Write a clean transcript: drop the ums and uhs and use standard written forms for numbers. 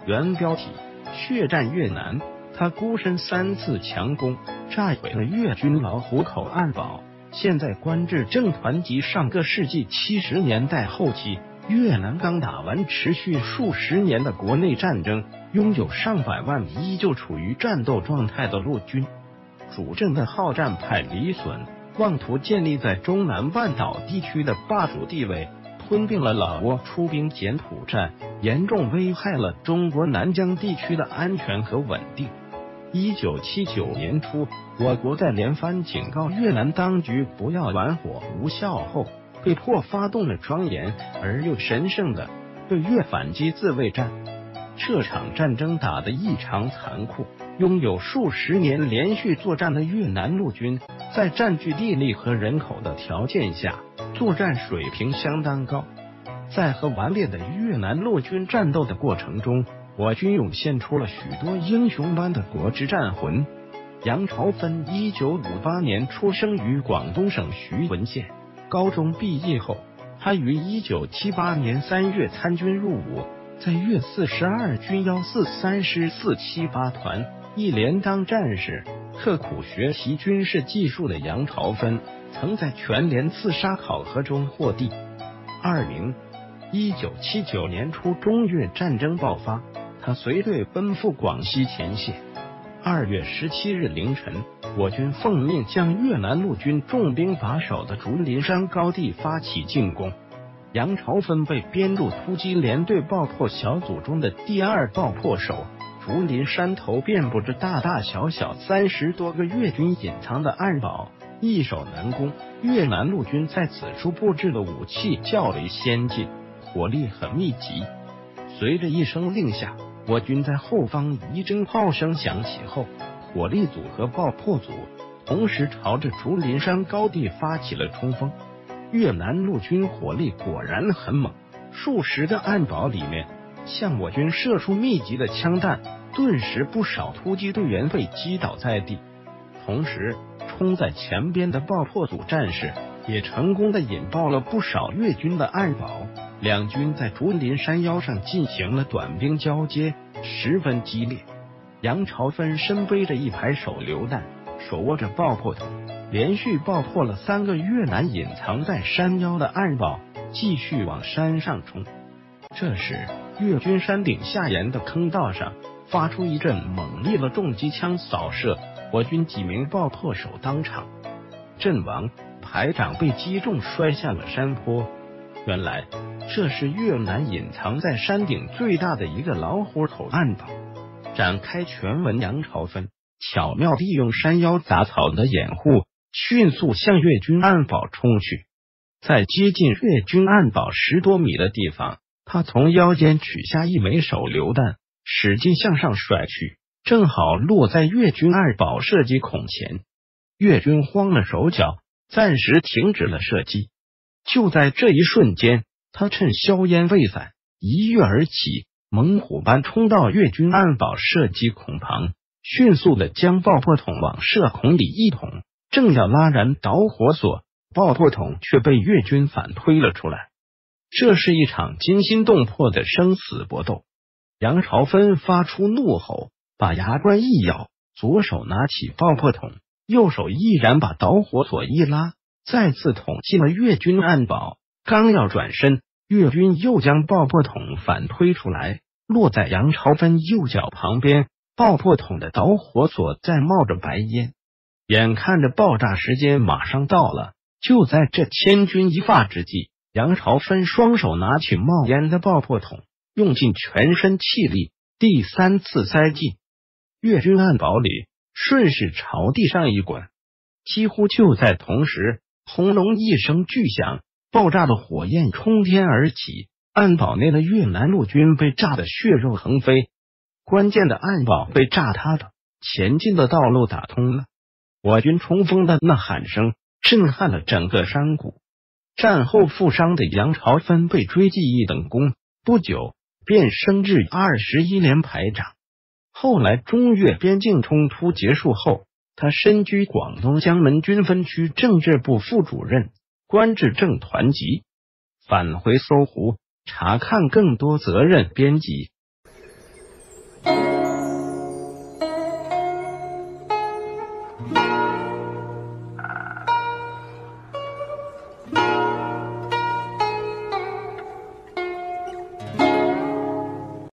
原标题：血战越南。他孤身3次强攻，炸毁了越军老虎口暗堡。现在官至正团级。上个世纪70年代后期，越南刚打完持续数十年的国内战争，拥有上百万依旧处于战斗状态的陆军。主政的好战派李隼妄图建立在中南半岛地区的霸主地位，吞并了老挝，出兵柬埔寨，严重危害了中国南疆地区的安全和稳定。1979年初，我国在连番警告越南当局不要玩火无效后，被迫发动了庄严而又神圣的对越反击自卫战。这场战争打得异常残酷，拥有数十年连续作战的越南陆军，在占据地利和人口的条件下，作战水平相当高。在和顽劣的越南陆军战斗的过程中，我军涌现出了许多英雄般的国之战魂。杨朝芬1958年出生于广东省徐闻县，高中毕业后，他于1978年3月参军入伍，在粤42军143师478团一连当战士。刻苦学习军事技术的杨朝芬，曾在全连刺杀考核中获第2名。1979年初，中越战争爆发，他随队奔赴广西前线。2月17日凌晨，我军奉命向越南陆军重兵把守的竹林山高地发起进攻。杨朝芬被编入突击连队爆破小组中的第2爆破手。竹林山头遍布着大大小小30多个越军隐藏的暗堡，易守难攻。越南陆军在此处布置的武器较为先进，火力很密集。随着一声令下，我军在后方一阵炮声响起后，火力组和爆破组同时朝着竹林山高地发起了冲锋。越南陆军火力果然很猛，数十个暗堡里面向我军射出密集的枪弹，顿时不少突击队员被击倒在地。同时，冲在前边的爆破组战士也成功的引爆了不少越军的暗堡。两军在竹林山腰上进行了短兵交接，十分激烈。杨朝芬身背着一排手榴弹，手握着爆破筒，连续爆破了3个越南隐藏在山腰的暗堡，继续往山上冲。这时，越军山顶下沿的坑道上发出一阵猛烈的重机枪扫射，我军几名爆破手当场阵亡，排长被击中摔下了山坡。原来这是越南隐藏在山顶最大的一个老虎口暗堡。展开全文，杨朝芬巧妙利用山腰杂草的掩护，迅速向越军暗堡冲去。在接近越军暗堡10多米的地方，他从腰间取下一枚手榴弹，使劲向上甩去，正好落在越军暗堡射击孔前。越军慌了手脚，暂时停止了射击。就在这一瞬间，他趁硝烟未散，一跃而起，猛虎般冲到越军暗堡射击孔旁，迅速的将爆破筒往射孔里一捅，正要拉燃导火索，爆破筒却被越军反推了出来。这是一场惊心动魄的生死搏斗。杨朝芬发出怒吼，把牙关一咬，左手拿起爆破筒，右手毅然把导火索一拉，再次捅进了越军暗堡。刚要转身，越军又将爆破筒反推出来，落在杨朝芬右脚旁边。爆破筒的导火索在冒着白烟，眼看着爆炸时间马上到了。就在这千钧一发之际，杨朝芬双手拿起冒烟的爆破筒，用尽全身气力，第3次塞进越军暗堡里，顺势朝地上一滚。几乎就在同时，轰隆一声巨响，爆炸的火焰冲天而起，暗堡内的越南陆军被炸得血肉横飞。关键的暗堡被炸塌了，前进的道路打通了。我军冲锋的呐喊声震撼了整个山谷。战后负伤的杨朝芬被追记1等功，不久便升至21连排长。后来中越边境冲突结束后，他身居广东江门军分区政治部副主任，官至正团级。返回搜狐，查看更多责任编辑。 拜。